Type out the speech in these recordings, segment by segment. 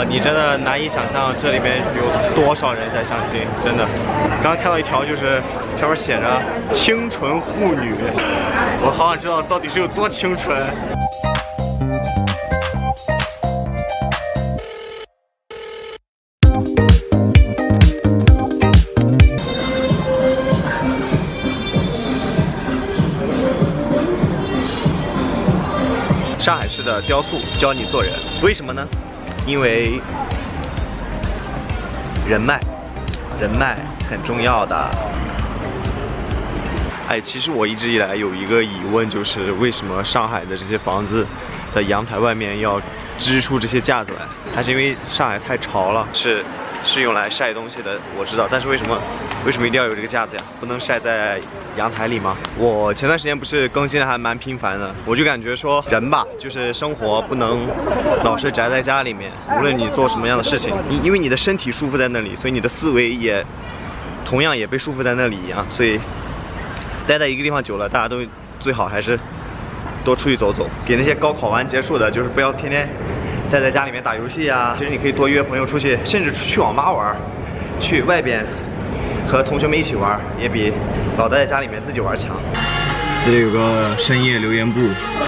哇，你真的难以想象这里面有多少人在相亲，真的。刚刚看到一条，就是上面写着“清纯护女”，我好想知道到底是有多清纯。上海市的雕塑教你做人，为什么呢？因为人脉很重要的。哎，其实我一直以来有一个疑问，就是为什么上海的这些房子的阳台外面要支出这些架子来？还是因为上海太潮了？是用来晒东西的，我知道，但是为什么一定要有这个架子呀？不能晒在阳台里吗？我前段时间不是更新的还蛮频繁的，我就感觉说人吧，就是生活不能老是宅在家里面，无论你做什么样的事情，因为你的身体束缚在那里，所以你的思维也同样也被束缚在那里一样，所以待在一个地方久了，大家都最好还是多出去走走。给那些高考完结束的，就是不要天天待在家里面打游戏啊，其实你可以多约朋友出去，甚至去网吧玩，去外边和同学们一起玩，也比老待在家里面自己玩强。这里有个深夜留言部，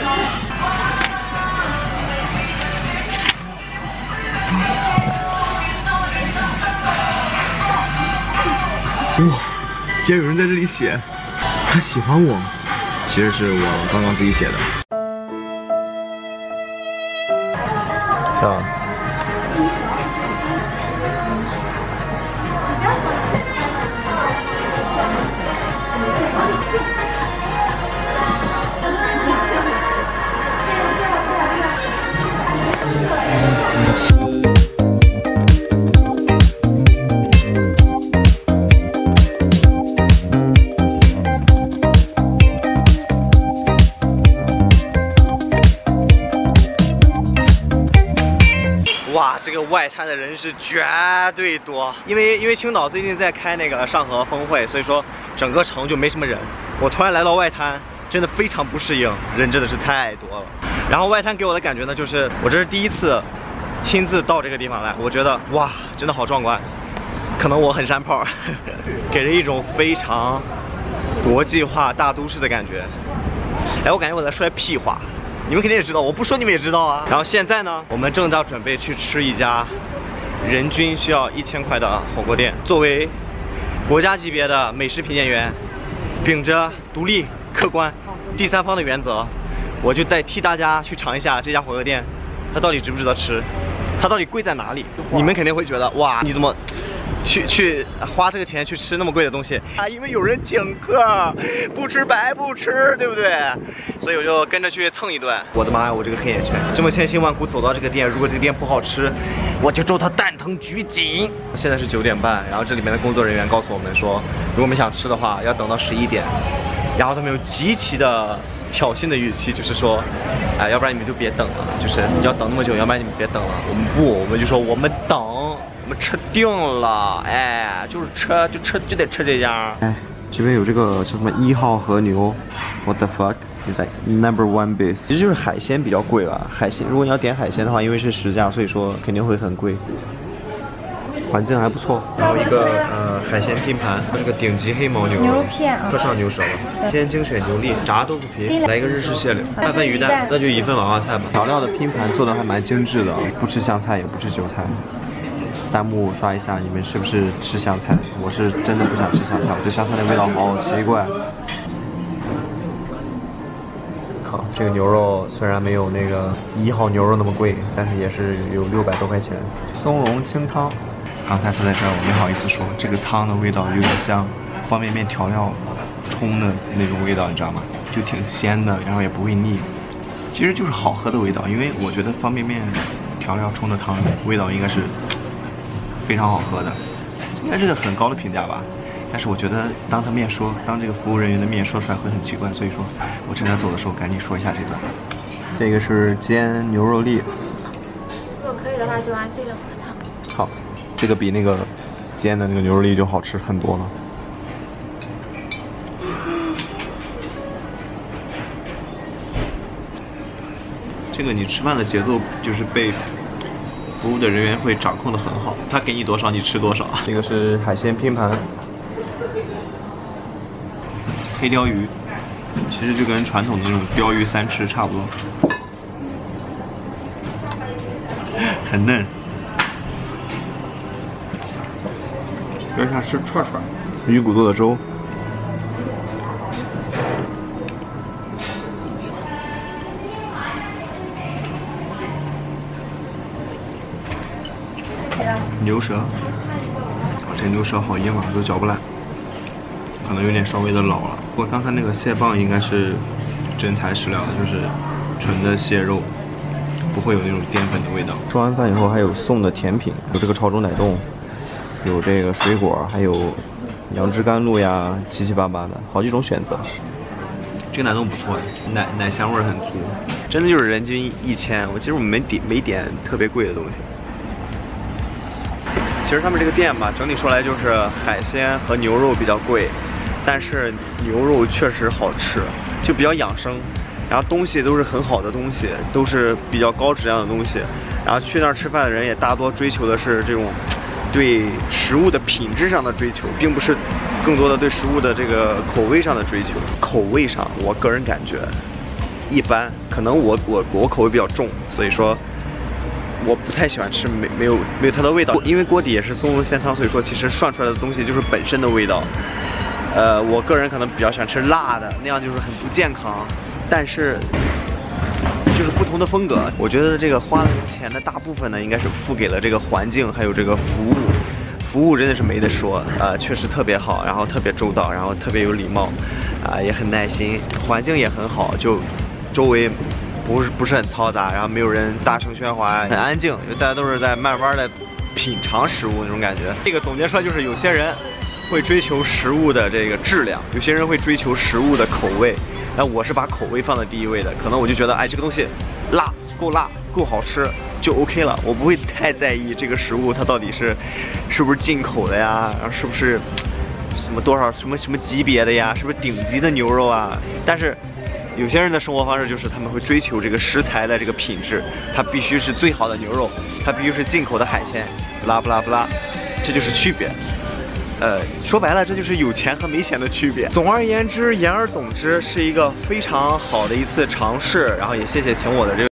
哇，竟然有人在这里写他喜欢我，其实是我刚刚自己写的。是吧？哇，这个外滩的人是绝对多，因为青岛最近在开那个上合峰会，所以说整个城就没什么人。我突然来到外滩，真的非常不适应，人真的是太多了。然后外滩给我的感觉呢，就是我这是第一次亲自到这个地方来，我觉得哇，真的好壮观。可能我很山炮，给人一种非常国际化大都市的感觉。哎，我感觉我在说屁话。你们肯定也知道，我不说你们也知道啊。然后现在呢，我们正在准备去吃一家人均需要1000块的火锅店。作为国家级别的美食评鉴员，秉着独立、客观、第三方的原则，我就代替大家去尝一下这家火锅店，它到底值不值得吃，它到底贵在哪里。你们肯定会觉得，哇，你怎么去花这个钱去吃那么贵的东西啊？因为有人请客，不吃白不吃，对不对？所以我就跟着去蹭一顿。我的妈呀，我这个黑眼圈，这么千辛万苦走到这个店，如果这个店不好吃，我就咒他蛋疼举井。现在是9点半，然后这里面的工作人员告诉我们说，如果我们想吃的话，要等到11点。然后他们用极其的挑衅的语气，就是说，哎，要不然你们就别等了，就是你要等那么久，要不然你们别等了。我们不，我们就说我们等。我们吃定了，哎，就是就得吃这家。哎，这边有这个叫什么1号和牛 ，What the fuck？ It's like No.1 beef， 其实就是海鲜比较贵吧。海鲜，如果你要点海鲜的话，因为是实价，所以说肯定会很贵。环境还不错，然后一个海鲜拼盘，这个顶级黑牦牛牛肉片啊， 特上牛舌了，鲜精选牛粒，炸豆腐皮，来一个日式蟹柳，2份鱼蛋，那就1份娃娃菜吧。调料的拼盘做的还蛮精致的，不吃香菜也不吃韭菜。弹幕刷一下，你们是不是吃香菜？我是真的不想吃香菜，我觉得香菜的味道好奇怪。靠，这个牛肉虽然没有那个1号牛肉那么贵，但是也是有600多块钱。松茸清汤，刚才他在这儿，我没好意思说，这个汤的味道有点像方便面调料冲的那种味道，你知道吗？就挺鲜的，然后也不会腻，其实就是好喝的味道。因为我觉得方便面调料冲的汤味道应该是非常好喝的，应该是个很高的评价吧。但是我觉得当这个服务人员的面说出来会很奇怪，所以说我趁他走的时候赶紧说一下这段。这个是煎牛肉粒， 如果可以的话，就按这个喝汤。 好，这个比那个煎的那个牛肉粒就好吃很多了。这个你吃饭的节奏就是被服务的人员会掌控的很好，他给你多少你吃多少。这个是海鲜拼盘，黑鲷鱼，其实就跟传统的那种鲷鱼三吃差不多，很嫩。有点像吃串串。鱼骨做的粥。 牛舌，这牛舌好硬啊，都嚼不烂，可能有点稍微的老了。不过刚才那个蟹棒应该是真材实料的，就是纯的蟹肉，不会有那种淀粉的味道。吃完饭以后还有送的甜品，有这个潮州奶冻，有这个水果，还有杨枝甘露呀，七七八八的好几种选择。这个奶冻不错，奶香味很足，真的就是人均1000。其实我们没点特别贵的东西。 其实他们这个店吧，整体说来就是海鲜和牛肉比较贵，但是牛肉确实好吃，就比较养生。然后东西都是很好的东西，都是比较高质量的东西。然后去那儿吃饭的人也大多追求的是这种对食物的品质上的追求，并不是更多的对食物的这个口味上的追求。口味上，我个人感觉一般，可能我口味比较重，所以说。 我不太喜欢吃没有它的味道，因为锅底也是松露鲜汤，所以说其实涮出来的东西就是本身的味道。我个人可能比较喜欢吃辣的，那样就是很不健康。但是就是不同的风格，我觉得这个花的钱的大部分呢，应该是付给了这个环境，还有这个服务。服务真的是没得说，确实特别好，然后特别周到，然后特别有礼貌，也很耐心，环境也很好，就周围。 不是很嘈杂，然后没有人大声喧哗，很安静，就大家都是在慢慢的品尝食物那种感觉。这个总结出来就是有些人会追求食物的这个质量，有些人会追求食物的口味。那我是把口味放在第一位的，可能我就觉得，哎，这个东西辣够辣够好吃就 OK 了，我不会太在意这个食物它到底是不是进口的呀，然后是不是什么多少什么级别的呀，是不是顶级的牛肉啊？但是。 有些人的生活方式就是他们会追求这个食材的这个品质，它必须是最好的牛肉，它必须是进口的海鲜，不拉不拉不拉，这就是区别。说白了，这就是有钱和没钱的区别。总而言之，言而总之，是一个非常好的一次尝试。然后也谢谢请我的这个。